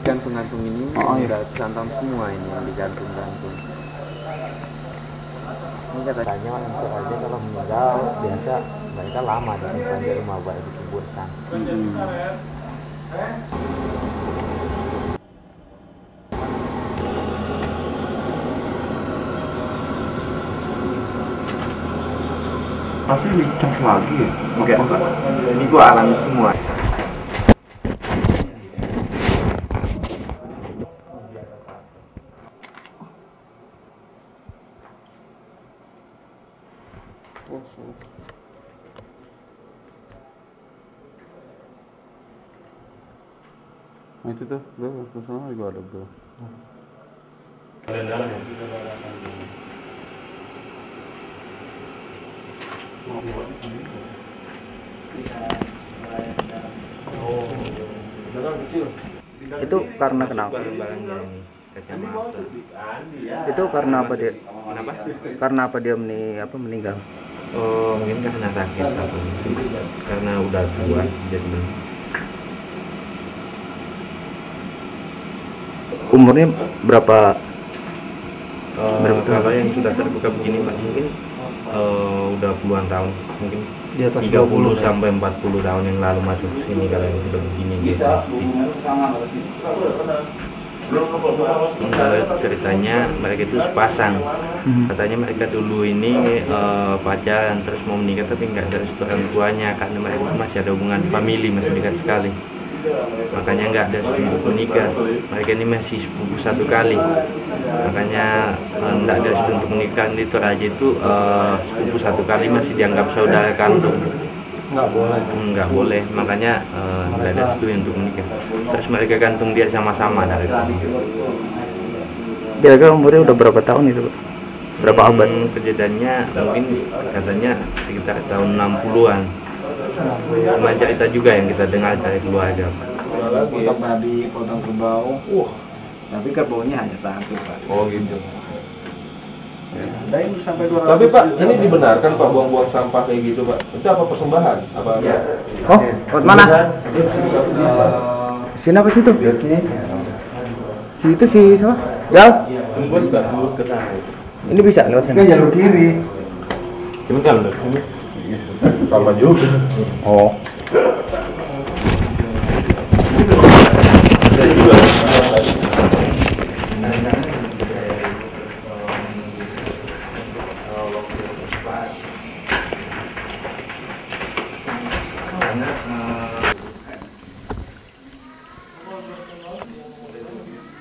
gantung-gantung ini udah ratusan semua ini yang digantung-gantung. Ini katanya untuk aja kalau meninggal biasa mereka lama disimpan di rumah baru dikuburkan. Pasti dicas lagi ya? Enggak, ini gua alami semua. Nah itu tuh, ke sana juga ada bro. Dalam ya? Itu karena kenapa? Itu karena apa dia? Kenapa? Karena apa dia meninggal? Oh, mungkin karena sakit atau karena udah tua jadi. Umurnya berapa? Kalau yang sudah terbuka begini Pak, mungkin udah puluhan tahun, mungkin Di atas 30 sampai 40 tahun yang lalu masuk sini kalau yang sudah begini gitu. Ceritanya mereka itu sepasang. Katanya mereka dulu ini pacaran terus mau menikah tapi nggak ada restu orang tuanya karena mereka masih ada hubungan famili, masih dekat sekali. Makanya nggak ada restu untuk menikah. Mereka ini masih sepupu satu kali. Makanya nggak ada restu untuk menikah. Di Toraja itu sepupu satu kali masih dianggap saudara kandung. Nggak boleh, makanya nggak ada restu untuk menikah. Terus mereka gantung dia sama-sama dari tadi. Kira-kira umurnya udah berapa tahun itu, Pak? Berapa abad? Kejadiannya mungkin katanya sekitar tahun 60-an. Cuma cerita juga yang kita dengar dari keluarga. Potong tadi, potong kerbau. Tapi kerbaunya hanya satu, Pak. Oh gitu. Ada yang sampai 200. Tapi Pak, ini dibenarkan Pak buang-buang sampah kayak gitu Pak? Itu apa persembahan? Apa? Ya. Oh, lewat mana? Sini apa situ? Sini. Situ si siapa? Jal? Tembus ke sana. Ini bisa lewat sana? Jalur kiri. Cuma kalau dari sini Sama juga. Oh.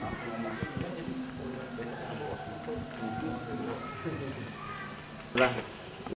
lah